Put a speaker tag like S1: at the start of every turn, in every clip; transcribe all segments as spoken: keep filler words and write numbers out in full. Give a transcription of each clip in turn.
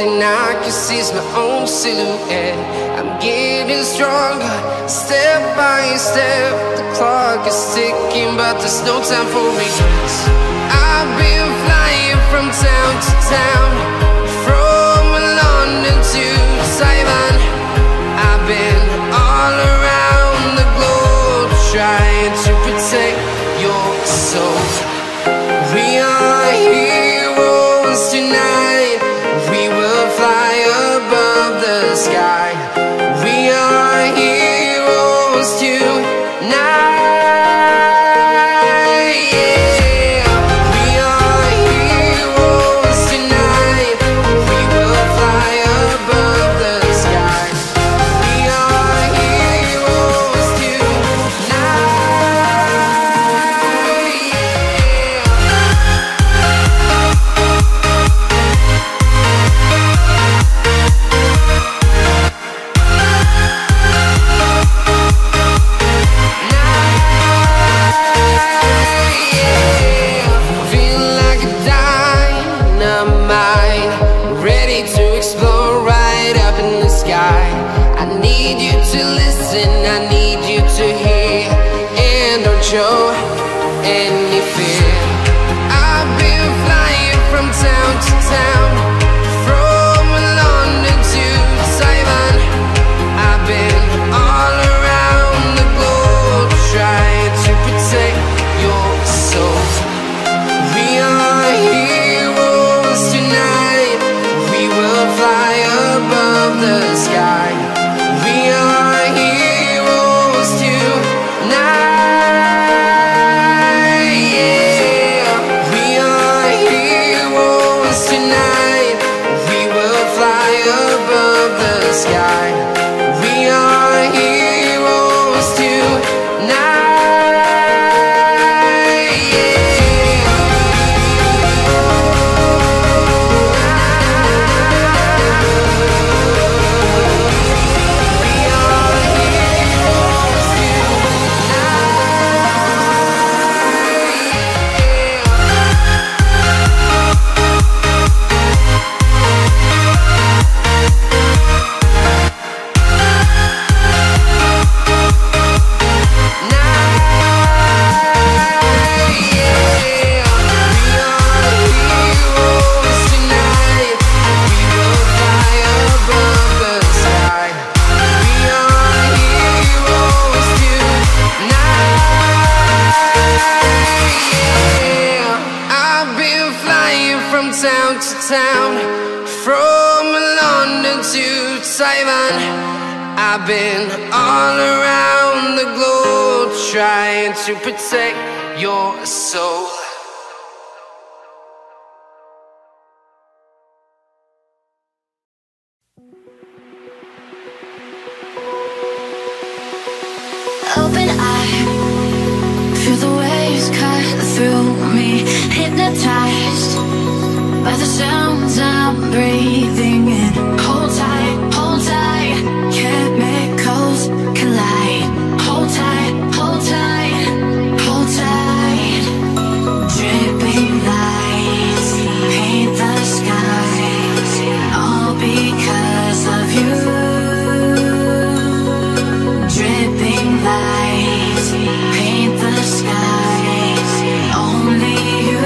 S1: thing I can see is my own silhouette. I'm getting stronger, step by step. The clock is ticking, but there's no time for regrets. I've been flying from town to town, from London to Taiwan. I've been all around the globe, trying to protect your soul. We are heroes tonight. We will fly above the sky. We are heroes tonight. Yeah. We are heroes tonight. We will fly above the sky. We are heroes tonight. I need you to hear, and don't show any fear. I've been flying from town to town, from London to Taiwan. I've been all around the globe, trying to protect your soul. We are heroes tonight. We will fly above the sky. We are heroes tonight. Yeah. We are heroes tonight. We will fly above the sky. We are heroes tonight. Yeah. Town to town, from London to Taiwan. I've been all around the globe, trying to protect your soul.
S2: Open eye, feel the waves cut through me, hypnotized by the sounds I'm breathing in. Hold tight, hold tight, chemicals collide. Hold tight, hold tight, hold tight. Dripping lights paint the skies, all because of you. Dripping lights paint the skies, only you.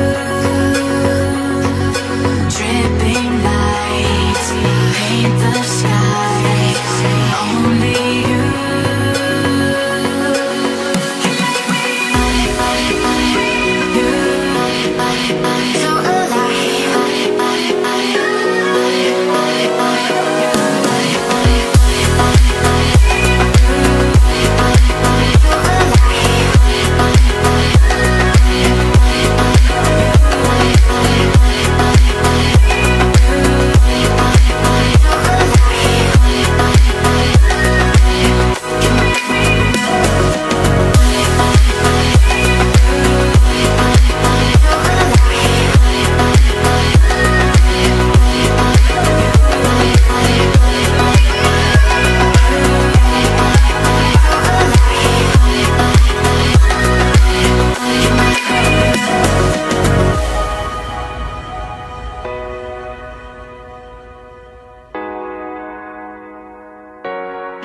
S2: The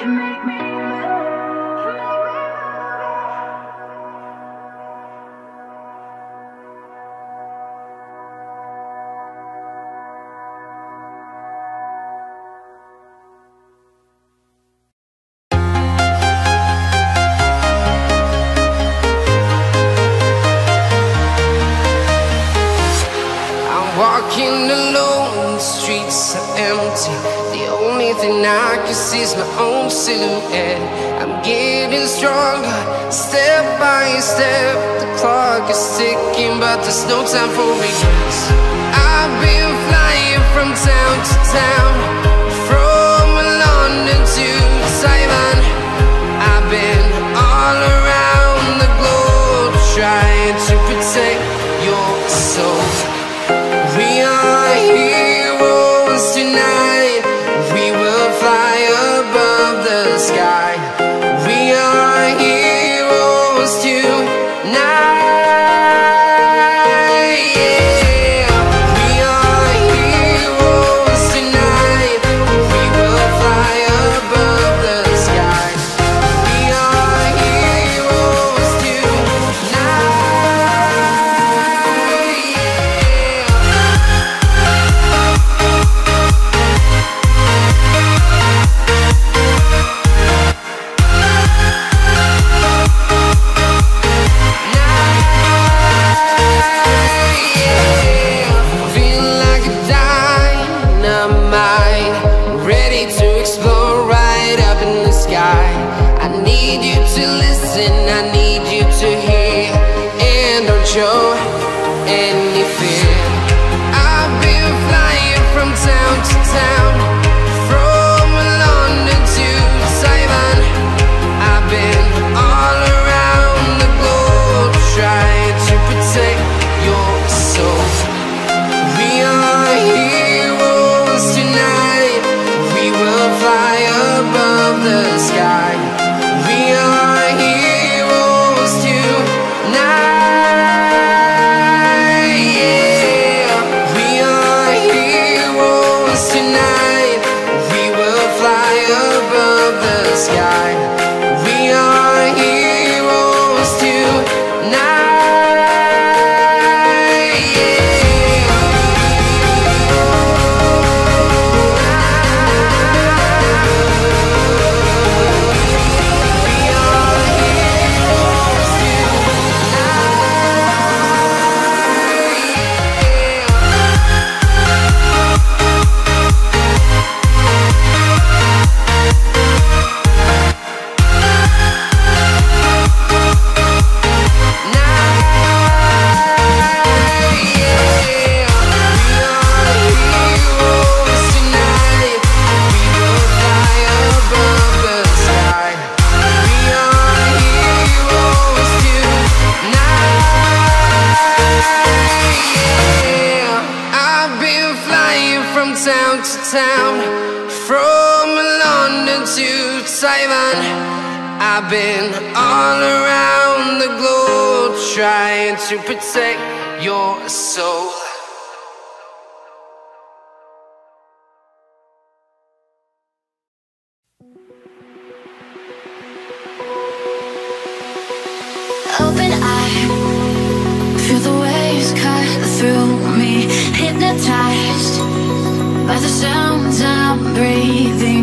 S1: Walking alone, the streets are empty. The only thing I can see is my own silhouette. I'm getting stronger, step by step. The clock is ticking, but there's no time for regrets. I've been flying from town to town, from London to Taiwan. I've been all around the globe, trying to protect your soul. We are heroes tonight. We will fly above the sky. We are heroes tonight. Yeah. We are heroes tonight. We will fly above the sky. We are heroes tonight. I need you to listen, I need you to hear, and don't show any fear. I've been flying from town to town, from London to Taiwan. I've been all around the globe, trying to protect your soul. We are heroes tonight. We will fly above the sky. We are heroes tonight. Yeah. We are heroes tonight. We will fly above the sky. We are heroes tonight. Town to town, from London to Taiwan. I've been all around the globe, trying to protect your soul.
S2: Open eye, feel the waves cut through me, hypnotized by the sounds I'm breathing.